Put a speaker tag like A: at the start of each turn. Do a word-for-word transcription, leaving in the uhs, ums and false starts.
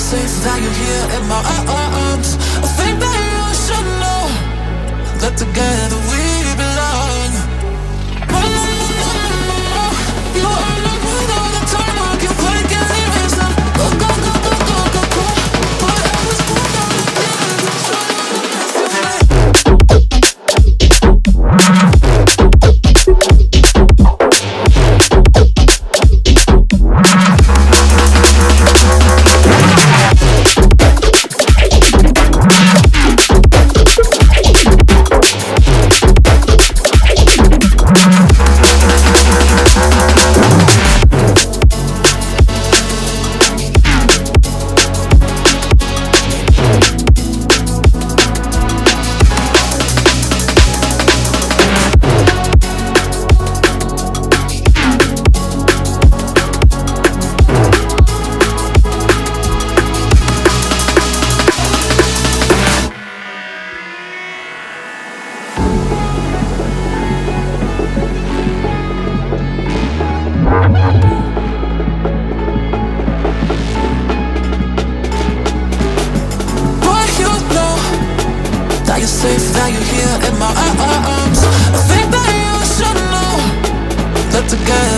A: safe, that you're here in my arms. I think that you should know that together we belong. You are not worth all the time. I can fight, can't erase them. Go, go, go, go, go, go, go. But I was born on the things I'm trying together